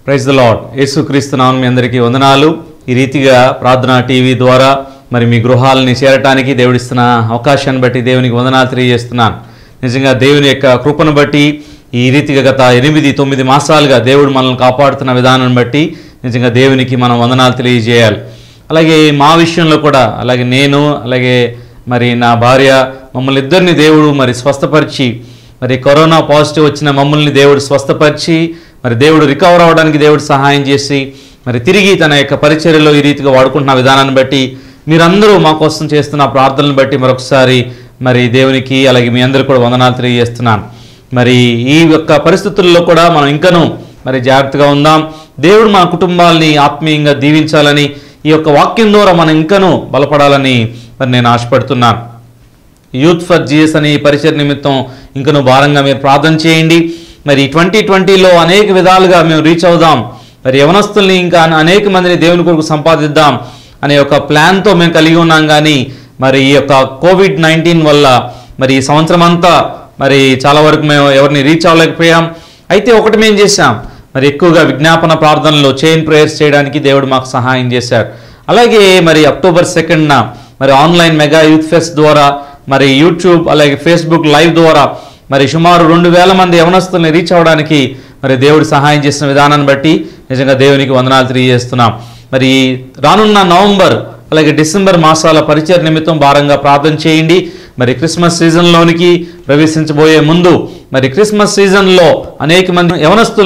Praise the lord. యేసుక్రీస్తు నామమున మీ అందరికీ వందనాలు. ఈ రీతిగా ప్రార్థనా టీవీ ద్వారా మరి మీ గృహాలని చేరటానికి దేవుడిస్తున్న అవకాశాన్ని బట్టి దేవునికి వందనాలు తెలియజేస్తున్నాను. నిజంగా దేవుని యొక్క కృపను బట్టి ఈ రీతిగా గత 8-9 మాసాలుగా దేవుడు మనల్ని కాపాడుతున్న విధానాన్ని బట్టి నిజంగా దేవునికి మనం వందనాలు తెలియజేయాలి. అలాగే మా విషయంలో కూడా అలాగే నేను అలాగే మరి నా భార్య మమ్మల్ని ఇద్దరిని దేవుడు మరి స్వస్థపరిచి మరి కరోనా పాజిటివ్ వచ్చిన మమ్మల్ని దేవుడు స్వస్థపరిచి మరి దేవుడు రికవర్ అవ్వడానికి దేవుడు సహాయం చేసి మరి తిరిగి తన యొక్క పరిచర్యలో ఈ రీతిగా వాడుకుంటున్న విధానాన్ని బట్టి మీరందరూ మా కోసం చేస్తున్న ప్రార్థనలను బట్టి మరొకసారి మరి దేవునికి అలాగే మీ అందరూ కూడా వందనాలు తెలియజేస్తున్నాను. మరి ఈ యొక్క పరిస్థితుల్లో కూడా మనం ఇంకనూ మరి జాగ్రత్తగా ఉందాం. దేవుడు మన కుటుంబాలని ఆత్మీయంగా దీవించాలని ఈ యొక్క వాక్యం ద్వారా మనం ఇంకనూ బలపడాలని మరి నేను ఆశపడుతున్నాను. యూత్ ఫర్ జీసస్ అనే పరిచయ నిమిత్తం ఇంకనూ భారంగా మీరు ప్రార్థన చేయండి. మరి 2020లో అనేక విధాలుగా మేము రీచ్ అవుదాం, మరి యవనస్తుల్ని ఇంకా అనేక మందిని దేవుని కొరకు సంపాదిద్దాం అనే ఒక ప్లాన్తో మేము కలిగి ఉన్నాం. కానీ మరి ఈ యొక్క కోవిడ్-19 వల్ల మరి ఈ సంవత్సరం అంతా మరి చాలా వరకు మేము ఎవరిని రీచ్ అవ్వలేకపోయాం. అయితే ఒకటి మేము చేశాం, మరి ఎక్కువగా విజ్ఞాపన ప్రార్థనలో చైన్ ప్రేయర్స్ చేయడానికి దేవుడు మాకు సహాయం చేశారు. అలాగే మరి అక్టోబర్ 2న మరి ఆన్లైన్ మెగా యూత్ ఫెస్ట్ ద్వారా మరి యూట్యూబ్ అలాగే ఫేస్బుక్ లైవ్ ద్వారా మరి సుమారు 2000 మంది యవనస్తుల్ని రీచ్ అవ్వడానికి మరి దేవుడు సహాయం చేసిన విధానాన్ని బట్టి నిజంగా దేవునికి వందనాలు తెలియజేస్తున్నాం. మరి రానున్న నవంబర్ అలాగే డిసెంబర్ మాసాల పరిచయ నిమిత్తం భారంగా ప్రార్థన చేయండి. మరి క్రిస్మస్ సీజన్లోనికి ప్రవేశించబోయే ముందు మరి క్రిస్మస్ సీజన్లో అనేక మంది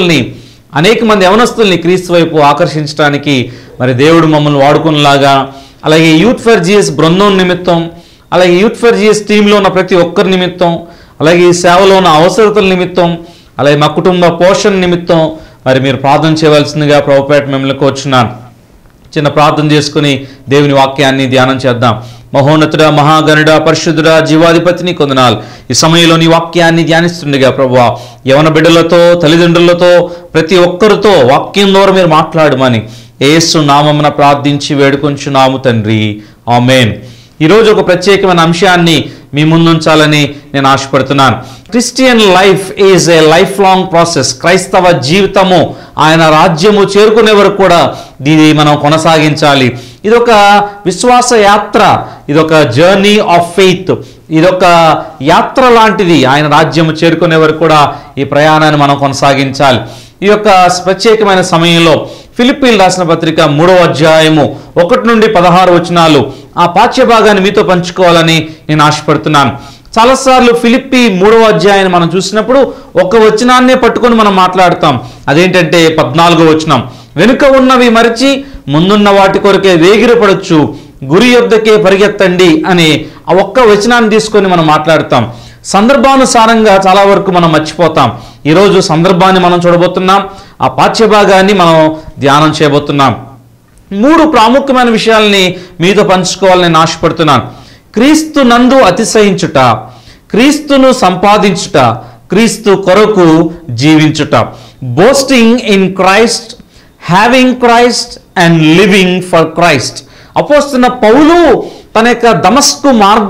యవనస్తుల్ని క్రీస్తు వైపు ఆకర్షించడానికి మరి దేవుడు మమ్మల్ని వాడుకునేలాగా, అలాగే యూత్ ఫర్ జీసస్ బృందం నిమిత్తం, అలాగే యూత్ ఫర్ జీసస్ టీంలో ఉన్న ప్రతి ఒక్కరి నిమిత్తం, అలాగే ఈ సేవలో ఉన్న అవసరతల నిమిత్తం, అలాగే మా కుటుంబ పోషణ నిమిత్తం మరి మీరు ప్రార్థన చేయవలసిందిగా ప్రభుపేట మిమ్మల్ని కోరుచున్నాను. చిన్న ప్రార్థన చేసుకుని దేవుని వాక్యాన్ని ధ్యానం చేద్దాం. మహోన్నతుడా, మహాగణుడా, పరిశుద్ధుడా, జీవాధిపతిని కొందనాలు. ఈ సమయంలో నీ వాక్యాన్ని ధ్యానిస్తుండగా ప్రభువా, యవన బిడ్డలతో తల్లిదండ్రులతో ప్రతి ఒక్కరితో వాక్యం ద్వారా మీరు మాట్లాడమని యేసు నామమున ప్రార్థించి వేడుకొంచున్నాము తండ్రి, ఆమేన్. ఈరోజు ఒక ప్రత్యేకమైన అంశాన్ని మీ ముందుంచాలని నేను ఆశపడుతున్నాను. Christian life is a life long process. క్రైస్తవ జీవితము ఆయన రాజ్యము చేరుకునే వరకు కూడా దీన్ని మనం కొనసాగించాలి. ఇదొక విశ్వాస యాత్ర, ఇదొక జర్నీ ఆఫ్ ఫెయిత్, ఇదొక యాత్ర లాంటిది. ఆయన రాజ్యము చేరుకునే వరకు కూడా ఈ ప్రయాణాన్ని మనం కొనసాగించాలి. ఈ యొక్క ప్రత్యేకమైన సమయంలో ఫిలిప్పీలు రాసిన పత్రిక 3వ అధ్యాయము 1 నుండి 16 వచనాలు ఆ పాఠ్య భాగాన్ని మీతో పంచుకోవాలని నేను ఆశపడుతున్నాను. చాలాసార్లు ఫిలిప్పీ 3వ అధ్యాయాన్ని మనం చూసినప్పుడు ఒక వచనాన్నే పట్టుకొని మనం మాట్లాడతాం. అదేంటంటే 14వ వచనం, వెనుక ఉన్నవి మరిచి ముందున్న వాటి కొరకే వేగిరపడొచ్చు, గురి యొద్దకే పరిగెత్తండి అని ఆ ఒక్క వచనాన్ని తీసుకొని మనం మాట్లాడతాం. సందర్భానుసారంగా చాలా వరకు మనం మర్చిపోతాం. ఈరోజు సందర్భాన్ని మనం చూడబోతున్నాం, ఆ పాఠ్యభాగాన్ని మనం ధ్యానం చేయబోతున్నాం. 3 ప్రాముఖ్యమైన విషయాల్ని మీతో పంచుకోవాలని నేను ఆశపడుతున్నాను. క్రీస్తు నందు అతిశయించుట, క్రీస్తును సంపాదించుట, క్రీస్తు కొరకు జీవించుట. Boasting in Christ, having Christ and living for Christ. అపోస్తున్న పౌలు తన యొక్క దమస్కు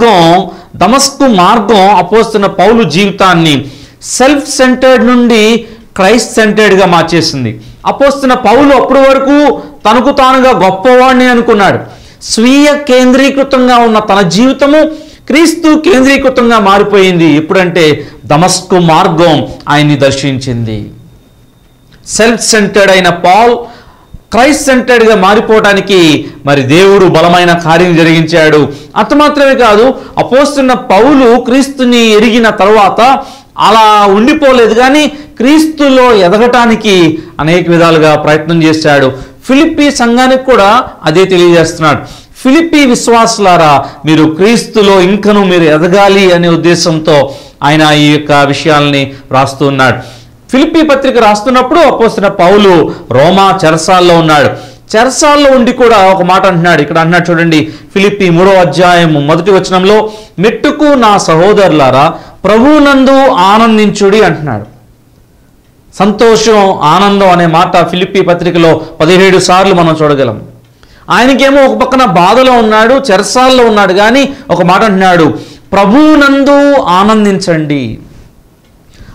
మార్గం అపోస్తున్న పౌలు జీవితాన్ని సెల్ఫ్ సెంటర్డ్ నుండి క్రైస్ట్ సెంటర్డ్గా మార్చేసింది. అపోస్తున్న పౌలు అప్పటి వరకు తనకు తానుగా గొప్పవాడిని అనుకున్నాడు. స్వీయ కేంద్రీకృతంగా ఉన్న తన జీవితము క్రీస్తు కేంద్రీకృతంగా మారిపోయింది. ఎప్పుడంటే దమస్కు మార్గం ఆయన్ని దర్శించింది. సెల్ఫ్ సెంటర్డ్ అయిన పౌల్ క్రైస్ట్ సెంటర్డ్గా మారిపోవడానికి మరి దేవుడు బలమైన కార్యం జరిగించాడు. అంత మాత్రమే కాదు, అపోస్తున్న పౌలు క్రీస్తుని ఎరిగిన తర్వాత అలా ఉండిపోలేదు, కానీ క్రీస్తులో ఎదగటానికి అనేక విధాలుగా ప్రయత్నం చేశాడు. ఫిలిప్పీ సంఘానికి కూడా అదే తెలియజేస్తున్నాడు. ఫిలిప్పీ విశ్వాసులారా, మీరు క్రీస్తులో ఇంకనూ మీరు ఎదగాలి అనే ఉద్దేశంతో ఆయన ఈ యొక్క విషయాల్ని రాస్తూ ఉన్నాడు. ఫిలిప్పీ పత్రిక రాస్తున్నప్పుడు అపోస్తున్న పౌలు రోమా చెరసాల్లో ఉన్నాడు. చెరసాల్లో ఉండి కూడా ఒక మాట అంటున్నాడు. ఇక్కడ అంటున్నాడు చూడండి, ఫిలిప్పీ 3వ అధ్యాయం 1వ వచనంలో, మెట్టుకు నా సహోదరులారా ప్రభువునందు ఆనందించుడి అంటున్నాడు. సంతోషం, ఆనందం అనే మాట ఫిలిప్పీ పత్రికలో 17 సార్లు మనం చూడగలం. ఆయనకేమో ఒక పక్కన బాధలో ఉన్నాడు, చెరసాల్లో ఉన్నాడు, కానీ ఒక మాట అంటున్నాడు, ప్రభువునందు ఆనందించండి.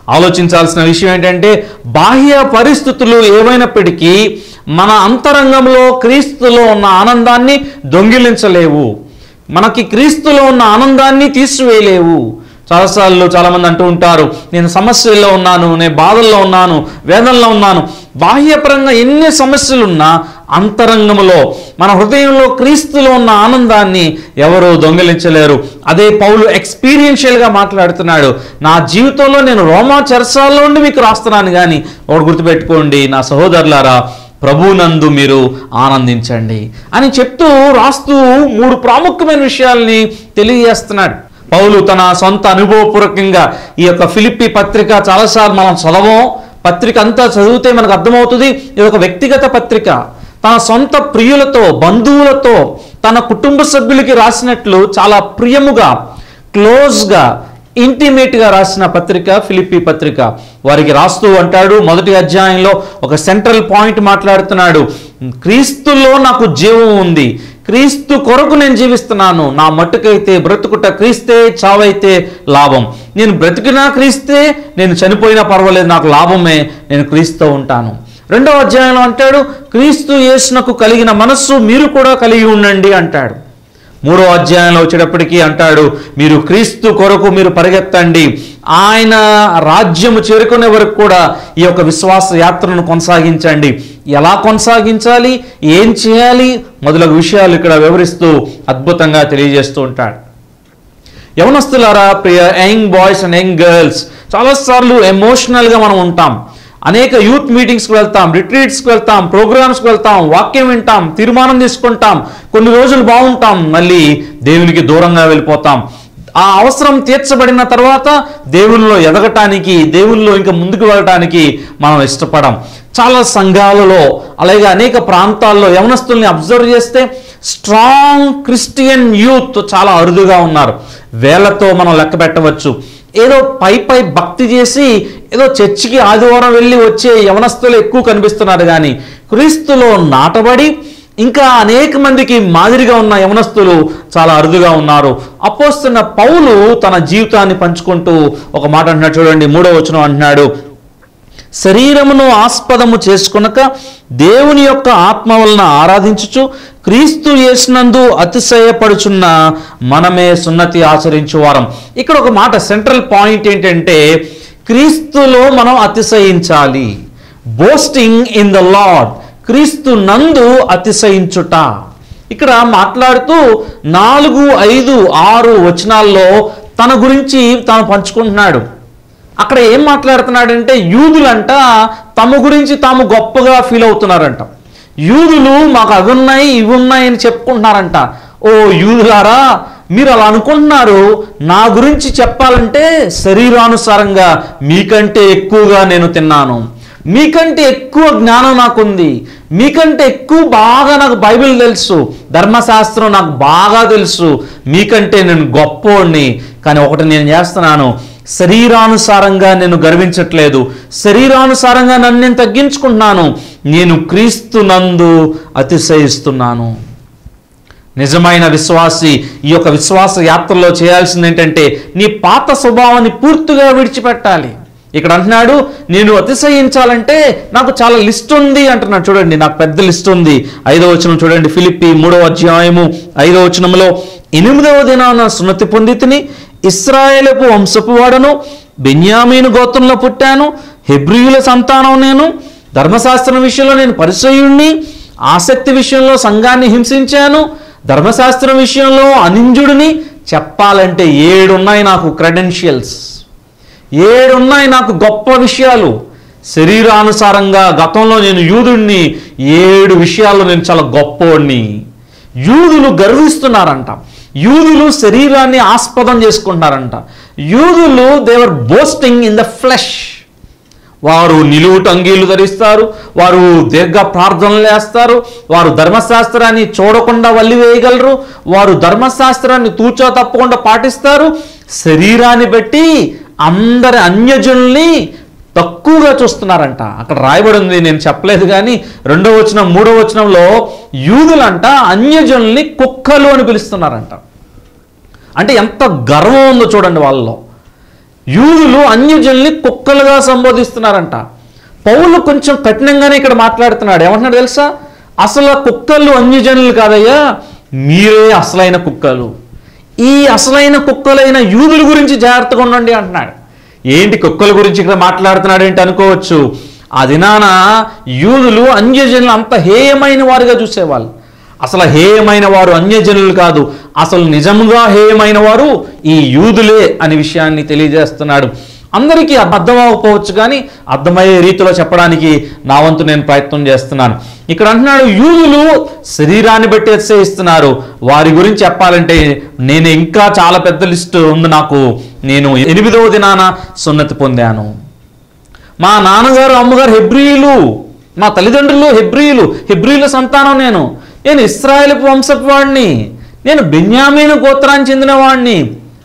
ఆలోచించాల్సిన విషయం ఏంటంటే బాహ్య పరిస్థితులు ఏమైనప్పటికీ మన అంతరంగంలో క్రీస్తులో ఉన్న ఆనందాన్ని దొంగిలించలేవు, మనకి క్రీస్తులో ఉన్న ఆనందాన్ని తీసివేయలేవు. చాలాసార్లు చాలామంది అంటూ ఉంటారు, నేను సమస్యల్లో ఉన్నాను, నేను బాధల్లో ఉన్నాను, వేదనలో ఉన్నాను. బాహ్యపరంగా ఎన్ని సమస్యలున్నా అంతరంగంలో మన హృదయంలో క్రీస్తులో ఉన్న ఆనందాన్ని ఎవరు దొంగిలించలేరు. అదే పౌలు ఎక్స్పీరియన్షియల్గా మాట్లాడుతున్నాడు. నా జీవితంలో నేను రోమా చెరసాల్లో నుండి మీకు రాస్తున్నాను, కానీ ఒకటి గుర్తుపెట్టుకోండి నా సహోదరులారా, ప్రభునందు మీరు ఆనందించండి అని చెప్తూ రాస్తూ 3 ప్రాముఖ్యమైన విషయాల్ని తెలియజేస్తున్నాడు. పౌలు తన సొంత అనుభవపూర్వకంగా ఈ యొక్క ఫిలిప్పీ పత్రిక చాలాసార్లు మనం చదవం, పత్రిక అంతా చదివితే మనకు అర్థమవుతుంది. ఇది ఒక వ్యక్తిగత పత్రిక. తన సొంత ప్రియులతో, బంధువులతో, తన కుటుంబ సభ్యులకి రాసినట్లు చాలా ప్రియముగా, క్లోజ్గా, ఇంటిమేట్గా రాసిన పత్రిక ఫిలిప్పీ పత్రిక. వారికి రాస్తూ అంటాడు, మొదటి అధ్యాయంలో ఒక సెంట్రల్ పాయింట్ మాట్లాడుతున్నాడు. క్రీస్తులో నాకు జీవం ఉంది, క్రీస్తు కొరకు నేను జీవిస్తున్నాను, నా మట్టుకైతే బ్రతుకుట క్రీస్తే, చావైతే లాభం. నేను బ్రతికినా క్రీస్తే, నేను చనిపోయినా పర్వాలేదు, నాకు లాభమే, నేను క్రీస్తు ఉంటాను. రెండవ అధ్యాయంలో అంటాడు, క్రీస్తు యేసునకు కలిగిన మనస్సు మీరు కూడా కలిగి ఉండండి అంటాడు. మూడో అధ్యాయంలో వచ్చేటప్పటికీ అంటాడు, మీరు క్రీస్తు కొరకు మీరు పరిగెత్తండి, ఆయన రాజ్యము చేరుకునే వరకు కూడా ఈ యొక్క విశ్వాస యాత్రను కొనసాగించండి. ఎలా కొనసాగించాలి, ఏం చేయాలి మొదలగు విషయాలు ఇక్కడ వివరిస్తూ అద్భుతంగా తెలియజేస్తూ ఉంటాడు. యవనస్తులారా, ప్రియ young boys and young girls, చాలాసార్లు ఎమోషనల్గా మనం ఉంటాం. అనేక యూత్ మీటింగ్స్కి వెళ్తాం, రిట్రీట్స్కి వెళ్తాం, ప్రోగ్రామ్స్కి వెళ్తాం, వాక్యం వింటాం, తీర్మానం తీసుకుంటాం, కొన్ని రోజులు బాగుంటాం, మళ్ళీ దేవునికి దూరంగా వెళ్ళిపోతాం. ఆ అవసరం తీర్చబడిన తర్వాత దేవునిలో ఎదగటానికి, దేవునిలో ఇంకా ముందుకు వెళ్ళటానికి మనం ఇష్టపడం. చాలా సంఘాలలో అలాగే అనేక ప్రాంతాల్లో యవనస్తుల్ని అబ్జర్వ్ చేస్తే స్ట్రాంగ్ క్రిస్టియన్ యూత్ చాలా అరుదుగా ఉన్నారు. వేళ్లతో మనం లెక్క పెట్టవచ్చు. ఏదో పై భక్తి చేసి ఏదో చర్చికి ఆదివారం వెళ్ళి వచ్చే యవనస్తులు ఎక్కువ కనిపిస్తున్నారు, కానీ క్రీస్తులో నాటబడి ఇంకా అనేక మందికి మాదిరిగా ఉన్న యవనస్తులు చాలా అరుదుగా ఉన్నారు. అపోస్తలుడైన పౌలు తన జీవితాన్ని పంచుకుంటూ ఒక మాట అంటున్నాడు, చూడండి 3వ వచనం అంటున్నాడు, శరీరమును ఆస్పదము చేసుకొనక దేవుని యొక్క ఆత్మ వలన ఆరాధించుచు క్రీస్తు యేసునందు అతిశయపడుచున్న మనమే సున్నతి ఆచరించువారం. ఇక్కడ ఒక మాట, సెంట్రల్ పాయింట్ ఏంటంటే క్రీస్తులో మనం అతిశయించాలి. బోస్టింగ్ ఇన్ ద లార్డ్, క్రీస్తు నందు అతిశయించుట. ఇక్కడ మాట్లాడుతూ 4, 5, 6 వచనాల్లో తన గురించి తాను పంచుకుంటున్నాడు. అక్కడ ఏం మాట్లాడుతున్నాడంటే, యూదులంట తమ గురించి తాము గొప్పగా ఫీల్ అవుతున్నారంట. యూదులు మాకు అవి ఉన్నాయి, ఇవి ఉన్నాయి అని చెప్పుకుంటున్నారంట. ఓ యూదులారా, మీరు అలా అనుకుంటున్నారు. నా గురించి చెప్పాలంటే శరీరానుసారంగా మీకంటే ఎక్కువగా నేను తిన్నాను, మీకంటే ఎక్కువ జ్ఞానం నాకుంది, మీకంటే ఎక్కువ బాగా నాకు బైబిల్ తెలుసు, ధర్మశాస్త్రం నాకు బాగా తెలుసు, మీకంటే నేను గొప్పోడిని. కానీ ఒకటి నేను చేస్తున్నాను, శరీరానుసారంగా నేను గర్వించట్లేదు, శరీరానుసారంగా నన్ను నేను తగ్గించుకుంటున్నాను, నేను క్రీస్తు నందు అతిశయిస్తున్నాను. నిజమైన విశ్వాసి ఈ యొక్క విశ్వాస యాత్రలో చేయాల్సింది ఏంటంటే నీ పాత స్వభావాన్ని పూర్తిగా విడిచిపెట్టాలి. ఇక్కడ అంటున్నాడు, నేను అతిశయించాలంటే నాకు చాలా లిస్ట్ ఉంది అంటున్నాడు. చూడండి, నాకు పెద్ద లిస్ట్ ఉంది. 5వ వచనం చూడండి, ఫిలిప్పీ 3వ అధ్యాయము 5వ వచనంలో, 8వ దినాన సున్నతి పొందితిని, ఇశ్రాయేలుపు వంశపు వాడను, బెన్యామీను గోత్రంలో పుట్టాను, హెబ్రీయుల సంతానం నేను, ధర్మశాస్త్రం విషయంలో నేను పరిసయ్యుణ్ణి, ఆసక్తి విషయంలో సంఘాన్ని హింసించాను, ధర్మశాస్త్రం విషయంలో అనింజుడిని. చెప్పాలంటే 7 ఉన్నాయి నాకు క్రెడెన్షియల్స్, 7 ఉన్నాయి నాకు గొప్ప విషయాలు. శరీరానుసారంగా గతంలో నేను యూదుడిని, 7 విషయాల్లో నేను చాలా గొప్పోడిని. యూదులు గర్విస్తున్నారంట, యూదులు శరీరాన్ని ఆస్పదం చేసుకుంటున్నారంట, యూదులు they were boasting in the flesh. వారు నిలువుట అంగీలు ధరిస్తారు, వారు దీర్ఘ ప్రార్థనలు చేస్తారు, వారు ధర్మశాస్త్రాన్ని చూడకుండా వల్లివేయగలరు, వారు ధర్మశాస్త్రాన్ని తూచా తప్పకుండా పాటిస్తారు. శరీరాన్ని బట్టి అందరి అన్యజనుల్ని తక్కువగా చూస్తున్నారంట. అక్కడ రాయబడి ఉంది, నేను చెప్పలేదు కానీ 2వ వచనం 3వ వచనంలో యూదులంట అన్యజనుల్ని కుక్కలు అని పిలుస్తున్నారంట. అంటే ఎంత గర్వం ఉందో చూడండి వాళ్ళలో. యూదులు అన్యజనుల్ని కుక్కలుగా సంబోధిస్తున్నారంట. పౌలు కొంచెం కఠినంగానే ఇక్కడ మాట్లాడుతున్నాడు. ఏమంటున్నాడు తెలుసా? అసలు కుక్కలు అన్యజనులు కాదయ్యా, మీరే అసలైన కుక్కలు. ఈ అసలైన కుక్కలైన యూదుల గురించి జాగ్రత్తగా ఉండండి అంటున్నాడు. ఏంటి కుక్కల గురించి ఇక్కడ మాట్లాడుతున్నాడు ఏంటి అనుకోవచ్చు. ఆ దినాన యూదులు అన్యజనులు అంత హేయమైన వారుగా చూసేవాళ్ళు. అసలు హేయమైన వారు అన్యజనులు కాదు, అసలు నిజంగా హేయమైన వారు ఈ యూదులే అనే విషయాన్ని తెలియజేస్తున్నాడు. అందరికీ అర్థం అవ్వకపోవచ్చు, కానీ అర్థమయ్యే రీతిలో చెప్పడానికి నా వంతు నేను ప్రయత్నం చేస్తున్నాను. ఇక్కడ అంటున్నాడు యూదులు శరీరాన్ని బట్టి అతిశయిస్తున్నారు. వారి గురించి చెప్పాలంటే నేను ఇంకా చాలా పెద్ద లిస్టు ఉంది నాకు. నేను 8వ దినాన సున్నతి పొందాను. మా నాన్నగారు అమ్మగారు హెబ్రీయులు, మా తల్లిదండ్రులు హెబ్రీయులు, హెబ్రీయుల సంతానం. నేను ఇశ్రాయేలు వంశపు వాడిని, నేను బెన్యామీను గోత్రానికి చెందిన వాడిని.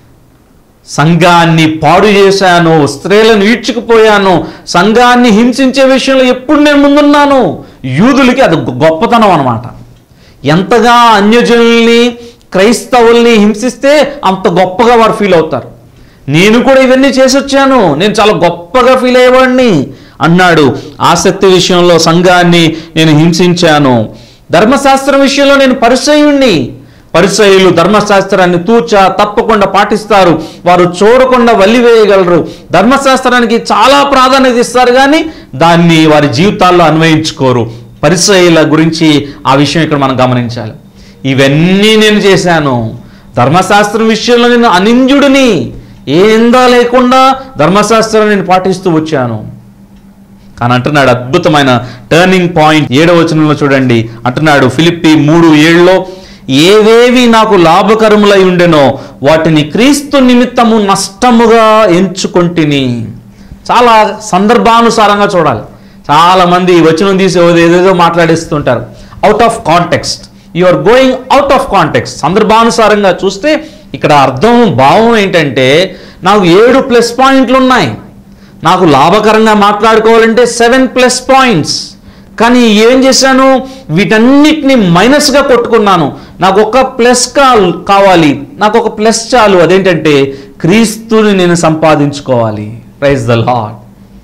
సంఘాన్ని పాడు చేశాను, స్త్రీలను ఈడ్చుకుపోయాను, సంఘాన్ని హింసించే విషయంలో ఎప్పుడు నేను ముందున్నాను. యూదులకి అది గొప్పతనం అన్నమాట. ఎంతగా అన్యజనుల్ని క్రైస్తవుల్ని హింసిస్తే అంత గొప్పగా వారు ఫీల్ అవుతారు. నేను కూడా ఇవన్నీ చేసి వచ్చాను, నేను చాలా గొప్పగా ఫీల్ అయ్యేవాడిని అన్నాడు. ఆసక్తి విషయంలో సంఘాన్ని నేను హింసించాను. ధర్మశాస్త్రం విషయంలో నేను పరిసయ్యుణ్ణి. పరిసయ్యులు ధర్మశాస్త్రాన్ని తూచా తప్పకుండా పాటిస్తారు. వారు చూడకుండా వల్లివేయగలరు. ధర్మశాస్త్రానికి చాలా ప్రాధాన్యత ఇస్తారు, కానీ దాన్ని వారి జీవితాల్లో అన్వయించుకోరు. పరిసయ్యుల గురించి ఆ విషయం ఇక్కడ మనం గమనించాలి. ఇవన్నీ నేను చేశాను. ధర్మశాస్త్రం విషయంలో నేను అనింద్యుడిని, ఏ నిందా లేకుండా ధర్మశాస్త్రాన్ని నేను పాటిస్తూ వచ్చాను. కానీ అంటున్నాడు అద్భుతమైన టర్నింగ్ పాయింట్ 7వ వచనంలో చూడండి. అంటున్నాడు ఫిలిప్పీ 3:7లో, ఏవేవి నాకు లాభకరములై ఉండెనో వాటిని క్రీస్తు నిమిత్తము నష్టముగా ఎంచుకొంటిని. చాలా సందర్భానుసారంగా చూడాలి. చాలామంది వచనం తీసి ఏదేదో మాట్లాడేస్తుంటారు. Out of context, you are going out of context. సందర్భానుసారంగా చూస్తే ఇక్కడ అర్థం భావం ఏంటంటే, నాకు 7 ప్లస్ పాయింట్లు ఉన్నాయి. నాకు లాభకరంగా మాట్లాడుకోవాలంటే 7 ప్లస్ పాయింట్స్. కానీ ఏం చేశాను? వీటన్నిటిని మైనస్గా కొట్టుకున్నాను. నాకు ఒక ప్లస్ కావాలి, నాకు ఒక ప్లస్ చాలు. అదేంటంటే క్రీస్తుని నేను సంపాదించుకోవాలి. Praise the Lord.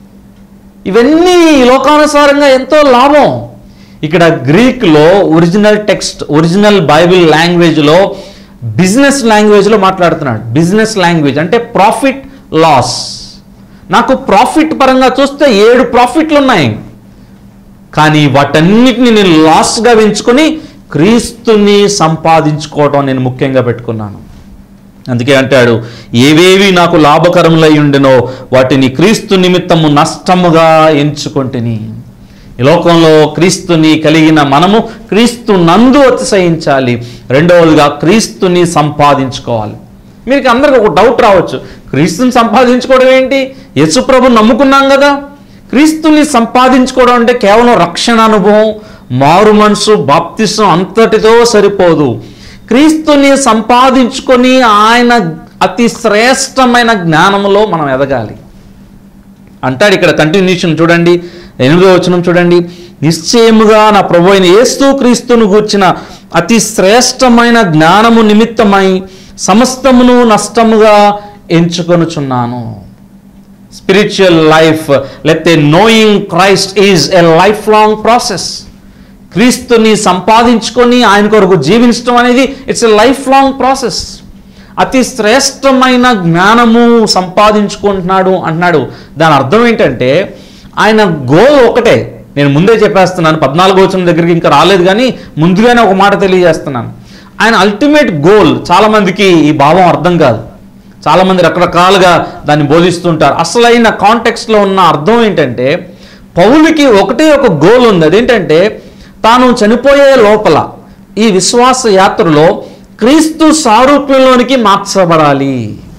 ఇవన్నీ లోకానుసారంగా ఎంతో లాభం. ఇక్కడ గ్రీక్లో ఒరిజినల్ టెక్స్ట్, ఒరిజినల్ బైబిల్ లాంగ్వేజ్లో, బిజినెస్ లాంగ్వేజ్లో మాట్లాడుతున్నాడు. బిజినెస్ లాంగ్వేజ్ అంటే ప్రాఫిట్ లాస్. నాకు ప్రాఫిట్ పరంగా చూస్తే 7 ప్రాఫిట్లు ఉన్నాయి, కానీ వాటన్నిటిని నేను లాస్గా ఎంచుకొని క్రీస్తుని సంపాదించుకోవడం నేను ముఖ్యంగా పెట్టుకున్నాను. అందుకే అంటాడు, ఏవేవి నాకు లాభకరములై ఉండెనో వాటిని క్రీస్తు నిమిత్తము నష్టముగా ఎంచుకొంటిని. ఈ లోకంలో క్రీస్తుని కలిగిన మనము క్రీస్తు నందు అతిశయించాలి. రెండవదిగా క్రీస్తుని సంపాదించుకోవాలి. మీకు అందరికి ఒక డౌట్ రావచ్చు, క్రీస్తుని సంపాదించుకోవడం ఏంటి? యేసుప్రభుని నమ్ముకున్నాం కదా. క్రీస్తుని సంపాదించుకోవడం అంటే కేవలం రక్షణ అనుభవం, మారు మనసు, బాప్తిసం అంతటితో సరిపోదు. క్రీస్తుని సంపాదించుకొని ఆయన అతి శ్రేష్టమైన జ్ఞానంలో మనం ఎదగాలి అంటాడు. ఇక్కడ కంటిన్యూషన్ చూడండి, 8వ వచనం చూడండి. నిశ్చయముగా నా ప్రభు అయిన యేసు క్రీస్తును గూర్చిన అతి శ్రేష్టమైన జ్ఞానము నిమిత్తమై సమస్తమును నష్టముగా ఎంచుకొనుచున్నాను. స్పిరిచువల్ లైఫ్, లేకపోతే knowing Christ is a life long process. క్రీస్తుని సంపాదించుకొని ఆయన కొరకు జీవించడం అనేది it's a life long process. అతి శ్రేష్టమైన జ్ఞానము సంపాదించుకుంటున్నాడు అంటున్నాడు. దాని అర్థం ఏంటంటే ఆయన గోల్ ఒకటే. నేను ముందే చెప్పేస్తున్నాను, 14వ వచనం దగ్గరికి ఇంకా రాలేదు, కానీ ముందుగానే ఒక మాట తెలియజేస్తున్నాను. ఆయన అల్టిమేట్ గోల్, చాలామందికి ఈ భావం అర్థం కాదు. చాలామంది రకరకాలుగా దాన్ని బోధిస్తుంటారు. అసలైన కాంటెక్స్ట్లో ఉన్న అర్థం ఏంటంటే, పౌలుకి ఒకటే ఒక గోల్ ఉంది. అదేంటంటే తాను చనిపోయే లోపల ఈ విశ్వాస యాత్రలో క్రీస్తు సారూప్యంలోనికి మార్చబడాలి.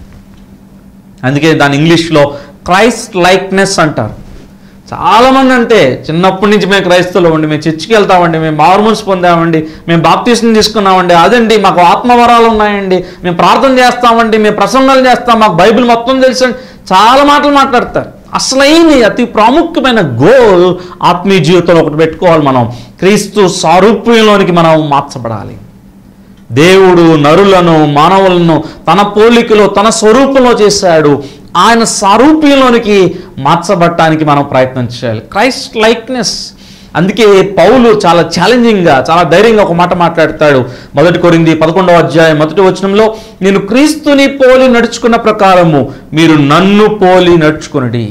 అందుకే దాని ఇంగ్లీష్లో క్రైస్ట్ లైక్నెస్ అంటారు. చాలామంది అంటే చిన్నప్పటి నుంచి మేము క్రైస్తవులు అండి, మేము చర్చికి వెళ్తామండి, మేము మారుమనసు పొందామండి, మేము బాప్తిస్మం తీసుకున్నామండి, అదండి మాకు ఆత్మవరాలు ఉన్నాయండి, మేము ప్రార్థన చేస్తామండి, మేము ప్రసంగాలు చేస్తాం, మాకు బైబిల్ మొత్తం తెలుసండి, చాలా మాటలు మాట్లాడతారు. అసలైన అతి ప్రాముఖ్యమైన గోల్ ఆత్మీయ జీవితంలో ఒకటి పెట్టుకోవాలి. మనం క్రీస్తు సారూప్యంలోనికి మనం మార్చబడాలి. దేవుడు నరులను, మానవులను తన పోలికలో, తన స్వరూపంలో చేశాడు. ఆయన సారూప్యంలోనికి మార్చబడటానికి మనం ప్రయత్నం చేయాలి. Christ likeness. అందుకే పౌలు చాలా ఛాలెంజింగ్గా, చాలా ధైర్యంగా ఒక మాట మాట్లాడతాడు. 1 కొరింథీ 11వ అధ్యాయం 1వ వచనంలో, నేను క్రీస్తుని పోలి నడుచుకున్న ప్రకారము మీరు నన్ను పోలి నడుచుకునడి.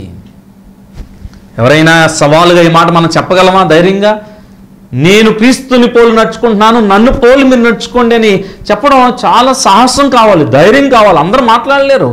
ఎవరైనా సవాలుగా ఈ మాట మనం చెప్పగలమా ధైర్యంగా? నేను క్రీస్తుని పోలి నడుచుకుంటున్నాను, నన్ను పోలి మీరు నడుచుకోండి అని చెప్పడం చాలా సాహసం కావాలి, ధైర్యం కావాలి. అందరూ మాట్లాడలేరు.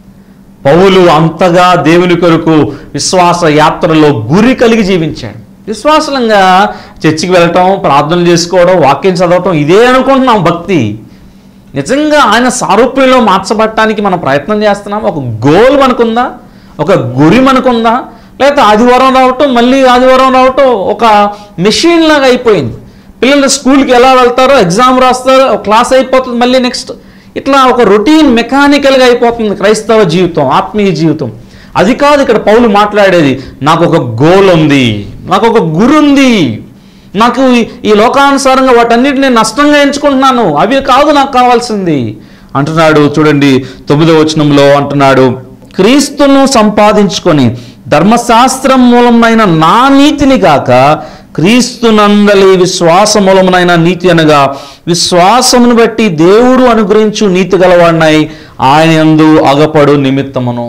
పౌలు అంతగా దేవుని కొరకు విశ్వాస యాత్రలో గురి కలిగి జీవించాడు. విశ్వాసంగా చర్చికి వెళ్ళటం, ప్రార్థనలు చేసుకోవడం, వాక్యం చదవటం ఇదే అనుకుంటున్నాం భక్తి. నిజంగా ఆయన సారూప్యంలో మార్చబడటానికి మనం ప్రయత్నం చేస్తున్నాం. ఒక గోల్ మనకుందా? ఒక గురి మనకుందా? లేకపోతే ఆదివారం రావటం, మళ్ళీ ఆదివారం రావటం ఒక మెషిన్ లాగా అయిపోయింది. పిల్లలు స్కూల్కి ఎలా వెళ్తారో, ఎగ్జామ్ రాస్తారు, క్లాస్ అయిపోతుంది, మళ్ళీ నెక్స్ట్, ఇట్లా ఒక రొటీన్ మెకానికల్గా అయిపోతుంది క్రైస్తవ జీవితం, ఆత్మీయ జీవితం. అది కాదు ఇక్కడ పౌలు మాట్లాడేది. నాకు ఒక గోల్ ఉంది, నాకు ఒక గురి ఉంది, నాకు ఈ లోకానుసారంగా వాటన్నిటిని నేను నష్టంగా ఎంచుకుంటున్నాను, అవి కాదు నాకు కావాల్సింది అంటున్నాడు. చూడండి 9వ వచనంలో అంటున్నాడు, క్రీస్తును సంపాదించుకొని ధర్మశాస్త్రం మూలమైన నా నీతిని కాక క్రీస్తునందలి విశ్వాస మూలమునైన నీతి అనగా విశ్వాసమును బట్టి దేవుడు అనుగ్రహించు నీతి గలవాడినై ఆయన యందు అగపడు నిమిత్తమును.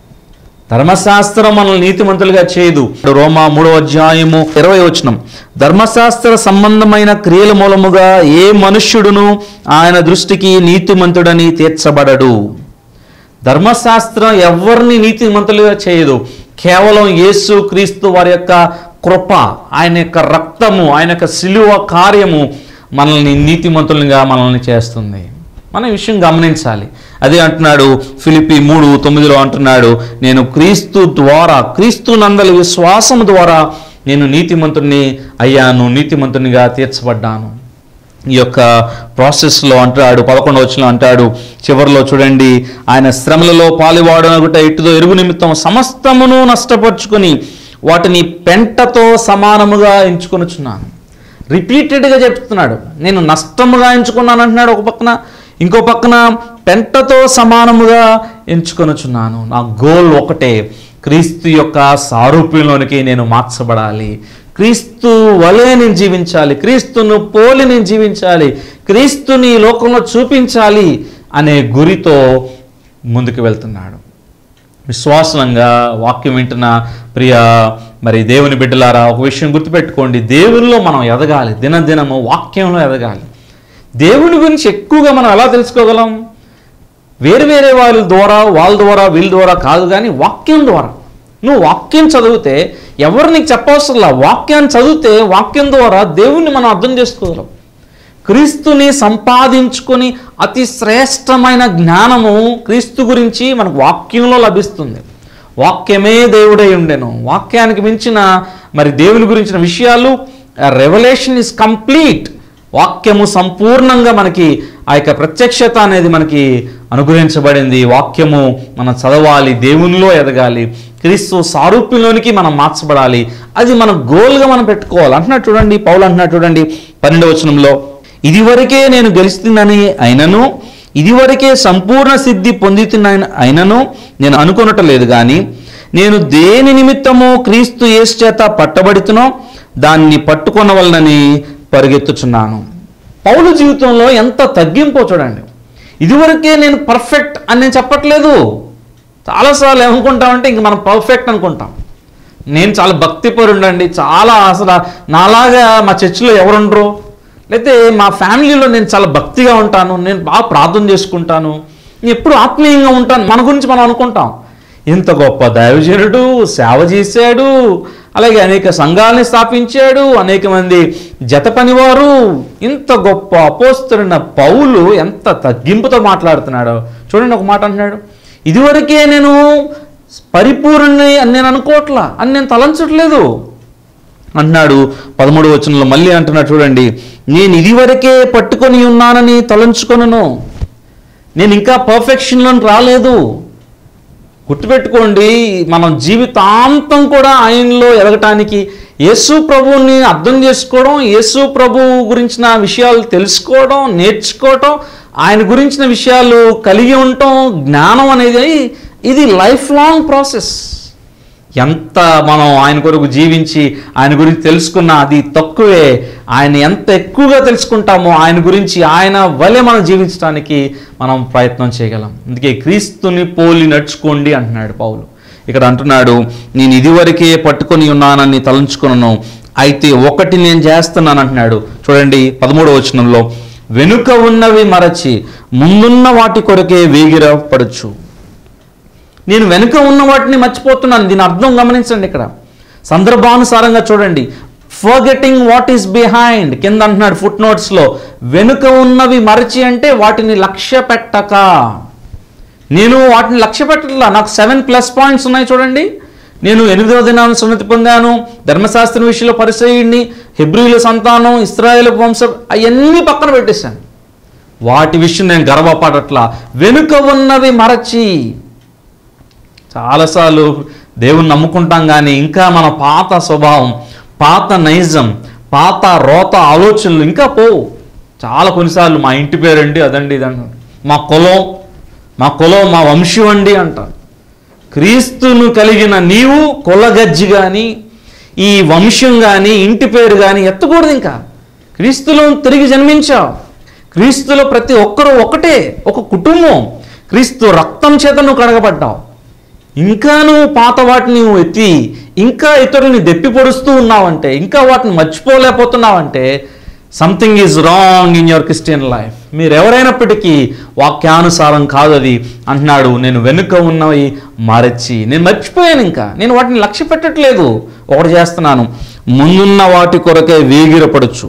ధర్మశాస్త్రం మనల్ని నీతిమంతులుగా చేయదు. రోమా 3వ అధ్యాయము 20వ వచనం, ధర్మశాస్త్ర సంబంధమైన క్రియల మూలముగా ఏ మనుష్యుడును ఆయన దృష్టికి నీతిమంతుడని తీర్చబడడు. ధర్మశాస్త్రం ఎవరిని నీతిమంతులుగా చేయదు. కేవలం యేసు క్రీస్తు వారి యొక్క కృప, ఆయన యొక్క రక్తము, ఆయన యొక్క శిలువ కార్యము మనల్ని నీతిమంతులుగా మనల్ని చేస్తుంది. మనం ఈ విషయం గమనించాలి. అదే అంటున్నాడు ఫిలిప్పీ 3:9 అంటున్నాడు, నేను క్రీస్తు ద్వారా, క్రీస్తు నందలి విశ్వాసం ద్వారా నేను నీతిమంతుని అయ్యాను, నీతిమంతునిగా తీర్చబడ్డాను. ఈ యొక్క ప్రాసెస్లో అంటాడు 11వ వచనంలో అంటాడు చివరిలో చూడండి, ఆయన శ్రమలలో పాలువాడనగుట ఇటుదో ఎరుగు నిమిత్తం సమస్తమును నష్టపరుచుకొని వాటిని పెంటతో సమానముగా ఎంచుకొనుచున్నాను. రిపీటెడ్గా చెప్తున్నాడు, నేను నష్టముగా ఎంచుకున్నాను అంటున్నాడు ఒక పక్కన, ఇంకో పక్కన పెంటతో సమానముగా ఎంచుకొనుచున్నాను. నా గోల్ ఒకటే, క్రీస్తు యొక్క సారూప్యంలోనికి నేను మార్చబడాలి, క్రీస్తు వలె నేను జీవించాలి, క్రీస్తును పోలి నేను జీవించాలి, క్రీస్తుని లోకంలో చూపించాలి అనే గురితో ముందుకు వెళ్తున్నాడు. విశ్వాసంగా వాక్యం వింటున్న ప్రియ మరి దేవుని బిడ్డలారా, ఒక విషయం గుర్తుపెట్టుకోండి, దేవునిలో మనం ఎదగాలి, దినదినము వాక్యంలో ఎదగాలి. దేవుని గురించి ఎక్కువగా మనం ఎలా తెలుసుకోగలం? వేరే వాళ్ళ ద్వారా, వీళ్ళ ద్వారా కాదు, కానీ వాక్యం ద్వారా. నువ్వు వాక్యం చదివితే, ఎవరు నీకు చెప్పవసరంలా, వాక్యాన్ని చదివితే వాక్యం ద్వారా దేవుణ్ణి మనం అర్థం చేసుకోగలం. క్రీస్తుని సంపాదించుకొని అతి శ్రేష్టమైన జ్ఞానము క్రీస్తు గురించి మనకు వాక్యంలో లభిస్తుంది. వాక్యమే దేవుడై ఉండెను. వాక్యానికి మించిన మరి దేవుని గురించిన విషయాలు, రెవల్యూషన్ ఈజ్ కంప్లీట్. వాక్యము సంపూర్ణంగా మనకి ఆ యొక్క ప్రత్యక్షత అనేది మనకి అనుగ్రహించబడింది. వాక్యము మనం చదవాలి, దేవునిలో ఎదగాలి, క్రీస్తు సారూప్యంలోనికి మనం మార్చబడాలి. అది మన గోల్గా మనం పెట్టుకోవాలి అంటున్నాడు. చూడండి పౌలు అంటున్నాడు, చూడండి 12వ వచనంలో, ఇదివరకే నేను గెలుస్తుందని అయినను, ఇదివరకే సంపూర్ణ సిద్ధి పొందుతున్న అయినను నేను అనుకొనటం లేదు, కానీ నేను దేని నిమిత్తమో క్రీస్తు యేసు చేత పట్టబడుతునో దాన్ని పట్టుకొనవలనని పరిగెత్తుచున్నాను. పౌలు జీవితంలో ఎంత తగ్గింపో చూడండి. ఇదివరకే నేను పర్ఫెక్ట్ అని నేను చెప్పట్లేదు. చాలాసార్లు ఏమనుకుంటామంటే ఇంక మనం పర్ఫెక్ట్ అనుకుంటాం. నేను చాలా భక్తిపరుండండి, చాలా అసలు నాలాగా మా చర్చిలో ఎవరుండరు, లేకపోతే మా ఫ్యామిలీలో నేను చాలా భక్తిగా ఉంటాను, నేను బాగా ప్రార్థన చేసుకుంటాను, నేను ఎప్పుడు ఆత్మీయంగా ఉంటాను, మన గురించి మనం అనుకుంటాం. ఇంత గొప్ప దైవజనుడు, సేవ చేశాడు, అలాగే అనేక సంఘాలని స్థాపించాడు, అనేక మంది జత పనివారు, ఇంత గొప్ప అపోస్తలుడైన పౌలు ఎంత తగ్గింపుతో మాట్లాడుతున్నాడో చూడండి. ఒక మాట అంటున్నాడు, ఇదివరకే నేను పరిపూర్ణని అని నేను అనుకోవట్లా, అని నేను తలంచట్లేదు అంటున్నాడు. 13వ వచనంలో మళ్ళీ అంటున్నాడు, చూడండి, నేను ఇదివరకే పట్టుకొని ఉన్నానని తలంచుకొనను. నేను ఇంకా పర్ఫెక్షన్లో రాలేదు. గుర్తుపెట్టుకోండి, మనం జీవితాంతం కూడా ఆయనలో ఎదగటానికి, యేసు ప్రభువుని అర్థం చేసుకోవడం, యేసు ప్రభువు గురించిన విషయాలు తెలుసుకోవడం, నేర్చుకోవటం, ఆయన గురించిన విషయాలు కలిగి ఉండటం, జ్ఞానం అనేది ఇది లైఫ్ లాంగ్ ప్రాసెస్. ఎంత మనం ఆయన కొరకు జీవించి ఆయన గురించి తెలుసుకున్నా అది తక్కువే. ఆయన ఎంత ఎక్కువగా తెలుసుకుంటామో ఆయన గురించి ఆయన వలె మనం జీవించడానికి మనం ప్రయత్నం చేయగలం. అందుకే క్రీస్తుని పోలి నడుచుకోండి అంటున్నాడు పౌలు. ఇక్కడ అంటున్నాడు, నేను ఇదివరకే పట్టుకొని ఉన్నానని తలంచుకున్నాను, అయితే ఒకటి నేను చేస్తున్నాను అంటున్నాడు. చూడండి 13వ వచనంలో, వెనుక ఉన్నవి మరచి ముందున్న వాటి కొరకే వేగిరపడచ్చు. నేను వెనుక ఉన్న వాటిని మర్చిపోతున్నాను. దీని అర్థం గమనించండి. ఇక్కడ సందర్భానుసారంగా చూడండి. ఫర్గెటింగ్ వాట్ ఈస్ బిహైండ్ కింద అంటున్నాడు ఫుట్ నోట్స్లో. వెనుక ఉన్నవి మరచి అంటే వాటిని లక్ష్య పెట్టక. నేను వాటిని లక్ష్య పెట్టట్లా. నాకు 7+ పాయింట్స్ ఉన్నాయి చూడండి. నేను 8వ దినాన్ని సున్నతి పొందాను, ధర్మశాస్త్రం విషయంలో పరిసయ్యుడిని, హెబ్రీయుల సంతానం, ఇశ్రాయేలు వంశం, అవన్నీ పక్కన పెట్టేశాను. వాటి విషయం నేను గర్వపడట్లా. వెనుక ఉన్నవి మరచి. చాలాసార్లు దేవుణ్ణి నమ్ముకుంటాం కానీ ఇంకా మన పాత స్వభావం, పాత నైజం, పాత రోత ఆలోచనలు ఇంకా పోవు. చాలా కొన్నిసార్లు మా ఇంటి పేరండి అదండి ఇదండి, మా కులం మా వంశం అండి అంటారు. క్రీస్తును కలిగిన నీవు కులగజ్జి కానీ ఈ వంశం కానీ ఇంటి పేరు కానీ ఎత్తకూడదు. ఇంకా క్రీస్తులో తిరిగి జన్మించావు. క్రీస్తులో ప్రతి ఒక్కరూ ఒకటే, ఒక కుటుంబం. క్రీస్తు రక్తం చేత నువ్వు కడగబడ్డావు. ఇంకా నువ్వు పాత వాటిని నువ్వు ఎత్తి ఇంకా ఇతరులని దెప్పి పొడుస్తూ ఉన్నావంటే, ఇంకా వాటిని మర్చిపోలేకపోతున్నావంటే something is wrong in your Christian life. మీరు ఎవరైనప్పటికీ వాక్యానుసారం కాదు అది అంటున్నాడు. నేను వెనుక ఉన్నవి మరచి, నేను మర్చిపోయాను, ఇంకా నేను వాటిని లక్ష్య పెట్టట్లేదు. ఒకటి చేస్తున్నాను, ముందున్న వాటి కొరకే వేగిరపడచ్చు.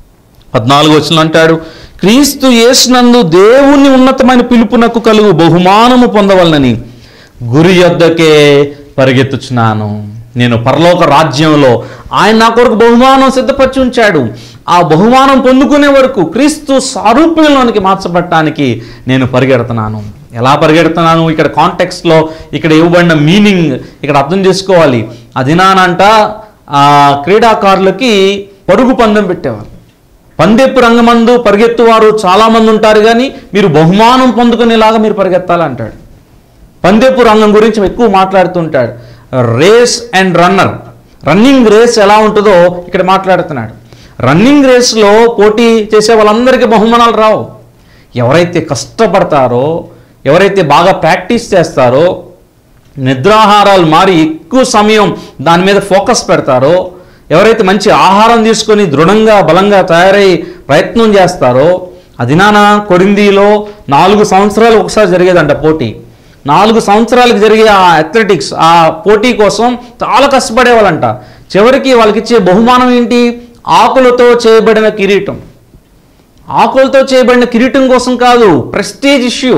14వ వచనం అంటాడు, క్రీస్తు యేసునందు దేవుని ఉన్నతమైన పిలుపునకు కలుగు బహుమానము పొందవలనని గురి యొద్దకే పరిగెత్తుచున్నాను. నేను పరలోక రాజ్యంలో ఆయన నా కొరకు బహుమానం సిద్ధపరిచి ఉంచాడు. ఆ బహుమానం పొందుకునే వరకు క్రీస్తు సారూప్యంలోనికి మార్చబడటానికి నేను పరిగెడుతున్నాను. ఎలా పరిగెడుతున్నాను? ఇక్కడ కాంటెక్స్ట్లో ఇక్కడ ఇవ్వబడిన మీనింగ్ ఇక్కడ అర్థం చేసుకోవాలి. ఆ దినానంట క్రీడాకారులకి పరుగు పందెం పెట్టేవారు. పందెపు రంగమందు పరిగెత్తువారు చాలామంది ఉంటారు, కానీ మీరు బహుమానం పొందుకునేలాగా మీరు పరిగెత్తాలంటాడు. పందెపు రంగం గురించి ఎక్కువ మాట్లాడుతుంటాడు. Race and runner, running race ఎలా ఉంటుందో ఇక్కడ మాట్లాడుతున్నాడు. రన్నింగ్ రేస్లో పోటీ చేసే వాళ్ళందరికీ బహుమానాలు రావు. ఎవరైతే కష్టపడతారో, ఎవరైతే బాగా ప్రాక్టీస్ చేస్తారో, నిద్రాహారాలు మారి ఎక్కువ సమయం దాని మీద ఫోకస్ పెడతారో, ఎవరైతే మంచి ఆహారం తీసుకొని దృఢంగా బలంగా తయారై ప్రయత్నం చేస్తారో, అదినాన కొరింథీలో 4 సంవత్సరాలు ఒకసారి జరిగేదంట పోటీ. 4 సంవత్సరాలకు జరిగే ఆ అథ్లెటిక్స్ ఆ పోటీ కోసం చాలా కష్టపడేవాళ్ళంట. చివరికి వాళ్ళకి ఇచ్చే బహుమానం ఏంటి? ఆకులతో చేయబడిన కిరీటం. ఆకులతో చేయబడిన కిరీటం కోసం కాదు, ప్రెస్టీజ్ ఇష్యూ.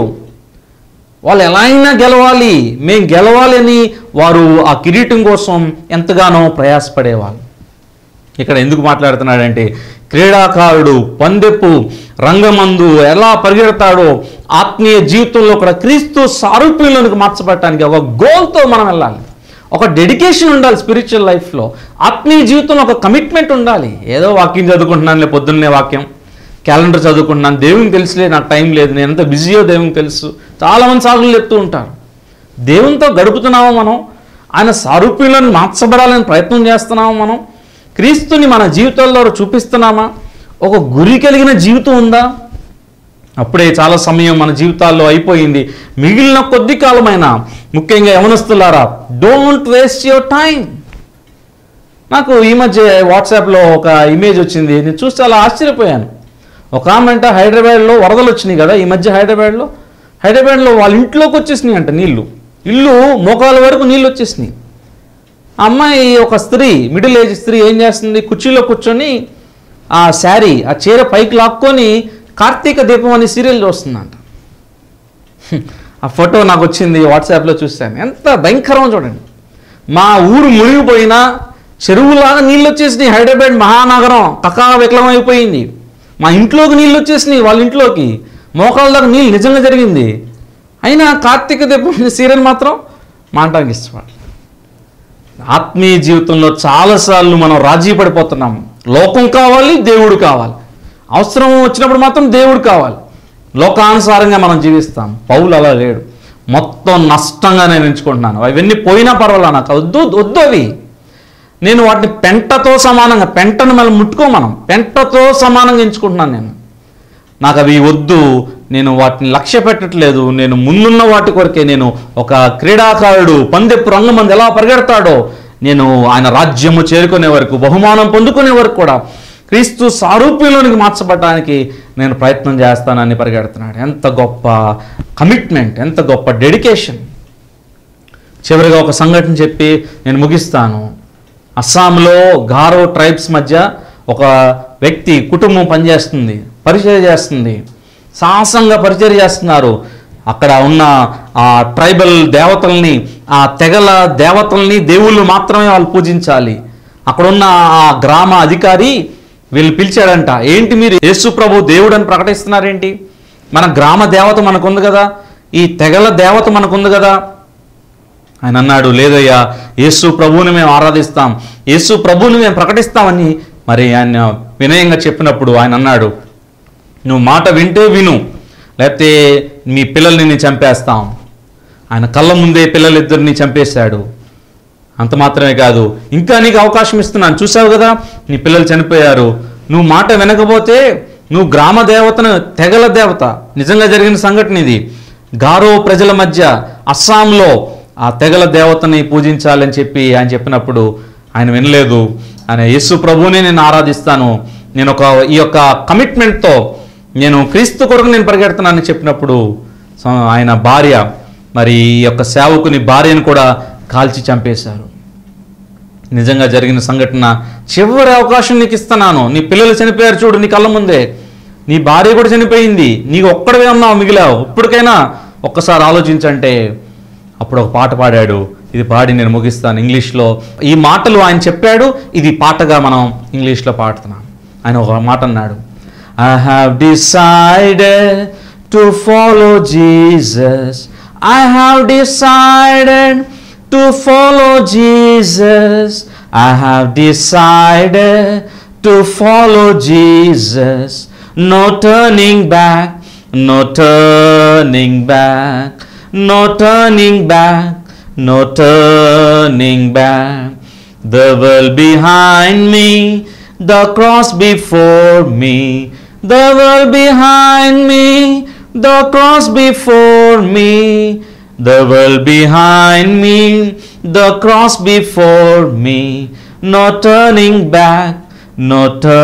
వాళ్ళు ఎలా అయినా గెలవాలి, మేము గెలవాలి అని వారు ఆ కిరీటం కోసం ఎంతగానో ప్రయాసపడేవాళ్ళు. ఇక్కడ ఎందుకు మాట్లాడుతున్నాడంటే, క్రీడాకారుడు పందెపు రంగమందు ఎలా పరిగెడతాడో ఆత్మీయ జీవితంలో కూడా క్రీస్తు సారూప్యంలోనికి మార్చబడటానికి ఒక గోల్తో మనం వెళ్ళాలి. ఒక డెడికేషన్ ఉండాలి స్పిరిచువల్ లైఫ్లో. ఆత్మీయ జీవితంలో ఒక కమిట్మెంట్ ఉండాలి. ఏదో వాక్యం చదువుకుంటున్నానులే, పొద్దున్నే వాక్యం, క్యాలెండర్ చదువుకుంటున్నాను, దేవునికి తెలుసులే, నాకు టైం లేదు, నేను ఎంత బిజీయో దేవునికి తెలుసు. చాలామంది సాగులు చెప్తూ ఉంటారు. దేవునితో గడుపుతున్నామో మనం? ఆయన సారూప్యంలోని మార్చబడాలని ప్రయత్నం చేస్తున్నామా మనం? క్రీస్తుని మన జీవితాల్లో చూపిస్తున్నామా? ఒక గురి కలిగిన జీవితం ఉందా? అప్పుడే చాలా సమయం మన జీవితాల్లో అయిపోయింది. మిగిలిన కొద్ది కాలమైనా, ముఖ్యంగా యవనస్తులారా, డోంట్ వేస్ట్ యువర్ టైం. నాకు ఈ మధ్య వాట్సాప్లో ఒక ఇమేజ్ వచ్చింది, నేను చూస్తే అలా ఆశ్చర్యపోయాను. ఒక ఆమెంట హైదరాబాద్లో వరదలు వచ్చినాయి కదా ఈ మధ్య. హైదరాబాద్లో వాళ్ళ ఇంట్లోకి వచ్చేసినాయి అంట నీళ్లు. ఇల్లు మోకాల వరకు నీళ్ళు వచ్చేసినాయి. ఆ అమ్మాయి, ఒక స్త్రీ, మిడిల్ ఏజ్ స్త్రీ ఏం చేస్తుంది? కుర్చీలో కూర్చొని ఆ శారీ, ఆ చీర పైకి లాక్కొని కార్తీక దీపం అనే సీరియల్ చూస్తుందంట. ఆ ఫోటో నాకు వచ్చింది, వాట్సాప్లో చూశాను. ఎంత భయంకరం చూడండి. మా ఊరు మునిగిపోయినా చెరువులాగా నీళ్ళు వచ్చేసినాయి. హైదరాబాద్ మహానగరం కకావికలం అయిపోయింది. మా ఇంట్లోకి నీళ్ళు వచ్చేసినాయి, వాళ్ళ ఇంట్లోకి మోకాళ్ళ దాకా నీళ్ళు నిజంగా జరిగింది. అయినా కార్తీక దీపం సీరియల్ మాత్రం మానడానికి ఇష్టపడాలి. ఆత్మీయ జీవితంలో చాలాసార్లు మనం రాజీ పడిపోతున్నాము. లోకం కావాలి, దేవుడు కావాలి. అవసరం వచ్చినప్పుడు మాత్రం దేవుడు కావాలి. లోకానుసారంగా మనం జీవిస్తాం. పౌలు అలా లేడు. మొత్తం నష్టంగా నేను ఎంచుకుంటున్నాను. అవన్నీ పోయినా పర్వాలా, నాకు వద్దు అవి. నేను వాటిని పెంటతో సమానంగా, పెంటను మళ్ళీ మనం పెంటతో సమానంగా ఎంచుకుంటున్నాను. నాకు అవి వద్దు, నేను వాటిని లక్ష్య పెట్టట్లేదు. నేను ముందున్న వాటి కొరకే, నేను ఒక క్రీడాకారుడు పందెపు రంగమంది ఎలా పరిగెడతాడో, నేను ఆయన రాజ్యము చేరుకునే వరకు, బహుమానం పొందుకునే వరకు కూడా క్రీస్తు సారూప్యంలోనికి మార్చబడడానికి నేను ప్రయత్నం చేస్తానని పరిగెడుతున్నాడు. ఎంత గొప్ప కమిట్మెంట్, ఎంత గొప్ప డెడికేషన్. చివరిగా ఒక సంఘటన చెప్పి నేను ముగిస్తాను. అస్సాంలో గారో ట్రైబ్స్ మధ్య ఒక వ్యక్తి కుటుంబం పనిచేస్తుంది, పరిచర్య చేస్తుంది, సాహసంగా పరిచర్య చేస్తున్నారు. అక్కడ ఉన్న ఆ ట్రైబల్ దేవతల్ని, ఆ తెగల దేవతల్ని, దేవుళ్ళు మాత్రమే వాళ్ళు పూజించాలి. అక్కడున్న ఆ గ్రామ అధికారి వీళ్ళు పిలిచాడంట. ఏంటి మీరు యేసు ప్రభు దేవుడు అని ప్రకటిస్తున్నారేంటి? మన గ్రామ దేవత మనకుంది కదా, ఈ తెగల దేవత మనకుంది కదా. ఆయన అన్నాడు, లేదయ్యా, యేసు ప్రభువుని మేము ఆరాధిస్తాం, యేసు ప్రభువుని మేము ప్రకటిస్తామని మరి ఆయన వినయంగా చెప్పినప్పుడు ఆయన అన్నాడు, నువ్వు మాట వింటే విను, లేకపోతే మీ పిల్లల్ని నేను చంపేస్తాం. ఆయన కళ్ళ ముందే పిల్లలిద్దరిని చంపేశాడు. అంత మాత్రమే కాదు, ఇంకా నీకు అవకాశం ఇస్తున్నాను, చూసావు కదా నీ పిల్లలు చనిపోయారు, నువ్వు మాట వినకపోతే నువ్వు గ్రామ దేవతను, తెగల దేవత, నిజంగా జరిగిన సంఘటన ఇది. గారో ప్రజల మధ్య అస్సాంలో ఆ తెగల దేవతని పూజించాలని చెప్పి ఆయన చెప్పినప్పుడు ఆయన వినలేదు. ఆయన యేసు ప్రభువుని నేను ఆరాధిస్తాను, నేను ఈ యొక్క కమిట్మెంట్తో నేను క్రీస్తు కొరకు నేను పరిగెడుతున్నానని చెప్పినప్పుడు ఆయన భార్య, మరి ఈ యొక్క సేవకుని భార్యను కూడా కాల్చి చంపేశారు. నిజంగా జరిగిన సంఘటన. చివరి అవకాశం నీకు ఇస్తున్నాను, నీ పిల్లలు చనిపోయారు చూడు నీ కళ్ళ ముందే, నీ భార్య కూడా చనిపోయింది, నీకు ఒక్కడవే ఉన్నావు, మిగిలావు, ఇప్పటికైనా ఒక్కసారి ఆలోచించంటే అప్పుడు ఒక పాట పాడాడు. ఇది పాడి నేను ముగిస్తాను ఇంగ్లీష్లో. ఈ మాటలు ఆయన చెప్పాడు, ఇది పాటగా మనం ఇంగ్లీష్లో పాడుతున్నాం. ఆయన ఒక మాట అన్నాడు, I have decided to follow Jesus. I have decided to follow Jesus. I have decided to follow Jesus. No turning back, no turning back, no turning back, no turning back. The world behind me, the cross before me. The world behind me, the cross before me. The world behind me, the cross before me. No turning back, no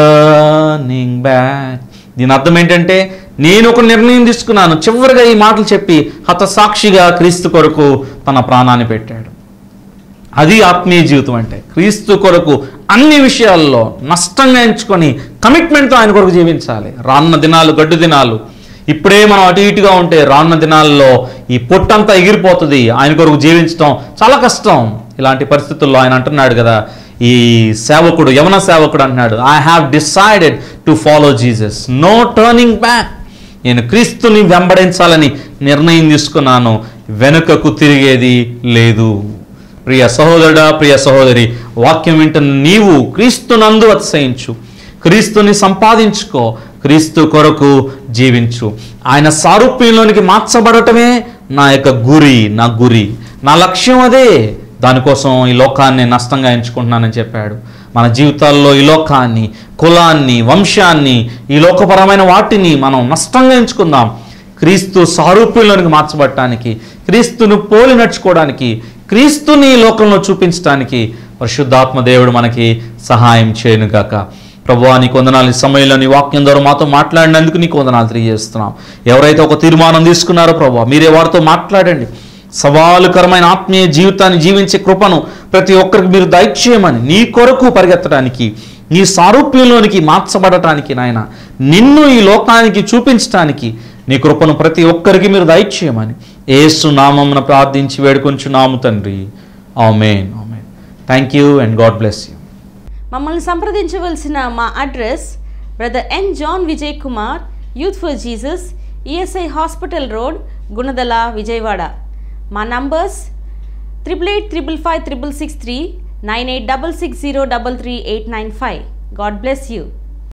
turning back. దీని అర్థం ఏంటంటే, నేను ఒక నిర్ణయం తీసుకున్నాను. చివరిగా ఈ మాటలు చెప్పి హతసాక్షిగా క్రీస్తు కొరకు తన ప్రాణాన్ని పెట్టాడు. అది ఆత్మీయ జీవితం అంటే. క్రీస్తు కొరకు అన్ని విషయాల్లో నష్టంగా ఎంచుకొని కమిట్మెంట్తో ఆయన కొరకు జీవించాలి. రానున్న దినాలు గడ్డు దినాలు. ఇప్పుడే మనం అటు ఇటుగా ఉంటే రానున్న దినాల్లో ఈ పొట్టంతా ఎగిరిపోతుంది. ఆయన కొరకు జీవించడం చాలా కష్టం. ఇలాంటి పరిస్థితుల్లో ఆయన అంటున్నాడు కదా, ఈ సేవకుడు, యవన సేవకుడు అంటున్నాడు, I have decided to follow Jesus, no turning back. నేను క్రీస్తుని వెంబడించాలని నిర్ణయం తీసుకున్నాను, వెనుకకు తిరిగేది లేదు. ప్రియ సహోదరుడా, ప్రియ సహోదరి, వాక్యం వింటున్న నీవు క్రీస్తునందు అతిశయించు, క్రీస్తుని సంపాదించుకో, క్రీస్తు కొరకు జీవించు. ఆయన సారూప్యంలోనికి మార్చబడటమే నా యొక్క గురి, నా గురి, నా లక్ష్యం అదే. దానికోసం ఈ లోకాన్ని నష్టంగా ఎంచుకుంటున్నానని చెప్పాడు. మన జీవితాల్లో ఈ లోకాన్ని, కులాన్ని, వంశాన్ని, ఈ లోకపరమైన వాటిని మనం నష్టంగా ఎంచుకుందాం. క్రీస్తు సారూప్యంలోనికి మార్చబడటానికి, క్రీస్తును పోలి నడుచుకోవడానికి, క్రీస్తుని ఈ లోకంలో చూపించడానికి పరిశుద్ధాత్మ దేవుడు మనకి సహాయం చేయనుగాక. ప్రభువా, నీకు వందనాలు. ఈ సమయంలో నీ వాక్యం ద్వారా మాతో మాట్లాడినందుకు నీకు వందనాలు తెలియజేస్తున్నాం. ఎవరైతే ఒక తీర్మానం తీసుకున్నారో ప్రభువా, మీరే వారితో మాట్లాడండి. సవాలుకరమైన ఆత్మీయ జీవితాన్ని జీవించే కృపను ప్రతి ఒక్కరికి మీరు దయచేయమని, నీ కొరకు పరిగెత్తడానికి, నీ సారూప్యంలోనికి మార్చబడటానికి, నాయన నిన్ను ఈ లోకానికి చూపించడానికి నీ కృపను ప్రతి ఒక్కరికి మీరు దయచేయమని యేసు నామమున ప్రార్థించి వేడుకొంచున్నాము తండ్రి. Amen, amen. Thank you and God bless you. మమ్మల్ని సంప్రదించవలసిన మా address brother N John Vijay Kumar, youth for Jesus, ESI hospital road, Gunadala, Vijayawada. మా నంబర్స్ 88855563, 9866033895. God bless you.